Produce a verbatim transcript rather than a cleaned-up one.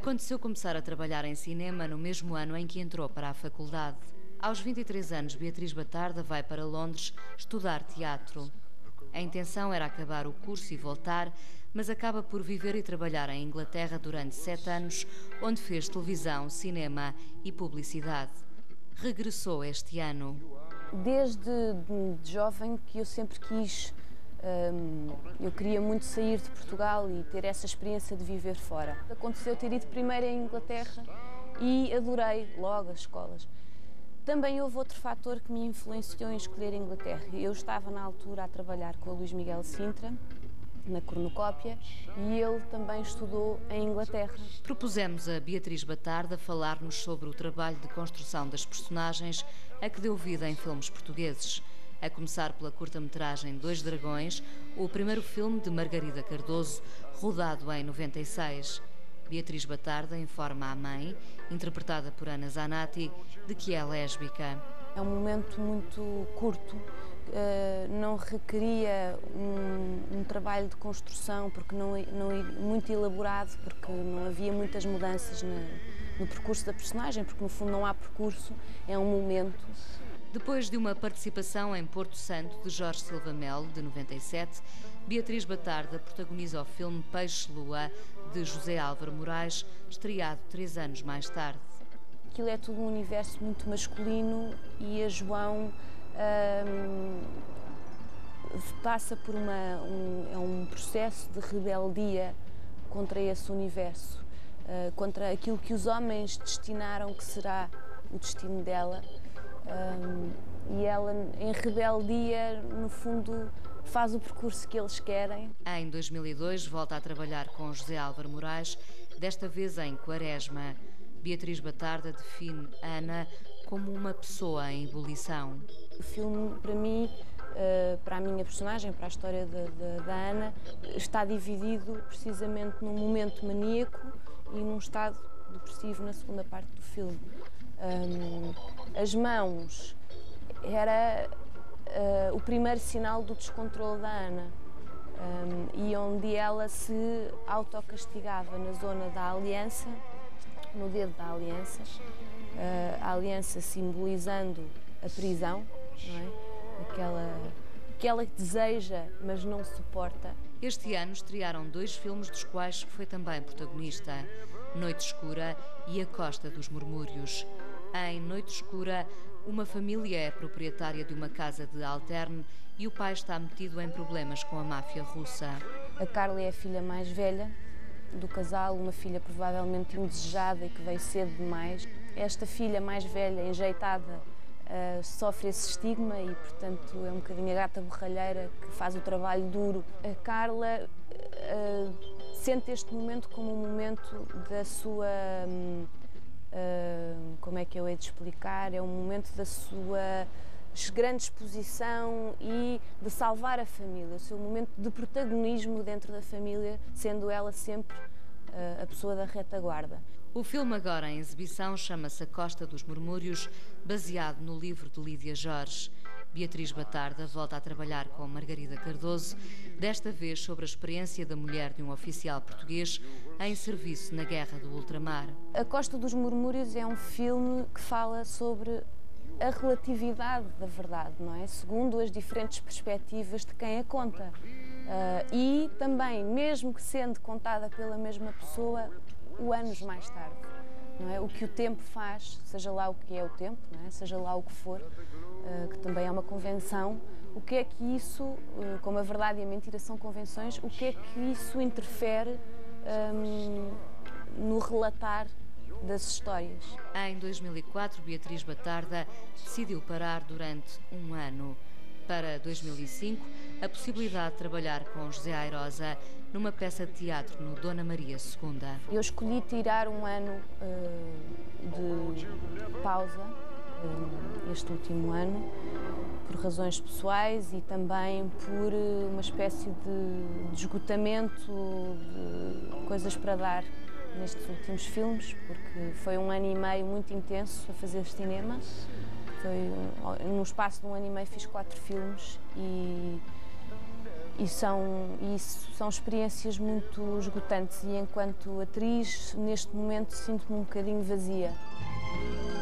Aconteceu começar a trabalhar em cinema no mesmo ano em que entrou para a faculdade. Aos vinte e três anos, Beatriz Batarda vai para Londres estudar teatro. A intenção era acabar o curso e voltar, mas acaba por viver e trabalhar em Inglaterra durante sete anos, onde fez televisão, cinema e publicidade. Regressou este ano. Desde de jovem que eu sempre quis, hum, eu queria muito sair de Portugal e ter essa experiência de viver fora. Aconteceu ter ido primeiro em Inglaterra e adorei logo as escolas. Também houve outro fator que me influenciou em escolher a Inglaterra. Eu estava na altura a trabalhar com o Luís Miguel Sintra, na cornucópia, e ele também estudou em Inglaterra. Propusemos a Beatriz Batarda falar-nos sobre o trabalho de construção das personagens a que deu vida em filmes portugueses. A começar pela curta-metragem Dois Dragões, o primeiro filme de Margarida Cardoso, rodado em noventa e seis. Beatriz Batarda informa a mãe, interpretada por Ana Zanatti, de que é lésbica. É um momento muito curto, não requeria um, um trabalho de construção, porque não, não muito elaborado, porque não havia muitas mudanças no, no percurso da personagem, porque no fundo não há percurso, é um momento. Depois de uma participação em Porto Santo de Jorge Silva Melo, de noventa e sete, Beatriz Batarda protagoniza o filme Peixe-Lua, de José Álvaro Moraes, estreado três anos mais tarde. Aquilo é tudo um universo muito masculino e a João hum, passa por uma, um, é um processo de rebeldia contra esse universo, uh, contra aquilo que os homens destinaram que será o destino dela. Um, e ela, em rebeldia, no fundo, faz o percurso que eles querem. Em dois mil e dois, volta a trabalhar com José Álvaro Moraes, desta vez em Quaresma. Beatriz Batarda define Ana como uma pessoa em ebulição. O filme, para mim, para a minha personagem, para a história da, da, da Ana, está dividido precisamente num momento maníaco e num estado depressivo na segunda parte do filme. Um, as mãos era uh, o primeiro sinal do descontrole da Ana, um, e onde ela se autocastigava na zona da aliança, no dedo da aliança, uh, a aliança simbolizando a prisão, não é? Aquela, aquela que deseja, mas não suporta. Este ano estrearam dois filmes dos quais foi também protagonista, Noite Escura e A Costa dos Murmúrios. Em Noite Escura, uma família é proprietária de uma casa de alterne e o pai está metido em problemas com a máfia russa. A Carla é a filha mais velha do casal, uma filha provavelmente indesejada e que veio cedo demais. Esta filha mais velha, enjeitada, uh, sofre esse estigma e, portanto, é um bocadinho a gata borralheira que faz o trabalho duro. A Carla uh, sente este momento como um momento da sua... Um, Uh, como é que eu hei de explicar? É um momento da sua grande exposição e de salvar a família, o seu momento de protagonismo dentro da família, sendo ela sempre uh, a pessoa da retaguarda. O filme agora em exibição chama-se A Costa dos Murmúrios, baseado no livro de Lídia Jorge. Beatriz Batarda volta a trabalhar com Margarida Cardoso, desta vez sobre a experiência da mulher de um oficial português em serviço na Guerra do Ultramar. A Costa dos Murmúrios é um filme que fala sobre a relatividade da verdade, não é? Segundo as diferentes perspectivas de quem a conta. Uh, e também, mesmo que sendo contada pela mesma pessoa, o anos mais tarde. Não é? O que o tempo faz, seja lá o que é o tempo, não é? Seja lá o que for, uh, que também é uma convenção, o que é que isso, uh, como a verdade e a mentira são convenções, o que é que isso interfere um, no relatar das histórias. Em dois mil e quatro, Beatriz Batarda decidiu parar durante um ano. Para dois mil e cinco, a possibilidade de trabalhar com José Airosa numa peça de teatro no Dona Maria segunda. Eu escolhi tirar um ano uh, de pausa, uh, este último ano, por razões pessoais e também por uh, uma espécie de, de esgotamento de coisas para dar nestes últimos filmes, porque foi um ano e meio muito intenso a fazer cinema. Foi, no espaço de um ano e meio fiz quatro filmes e E são, e são experiências muito esgotantes e enquanto atriz, neste momento, sinto-me um bocadinho vazia.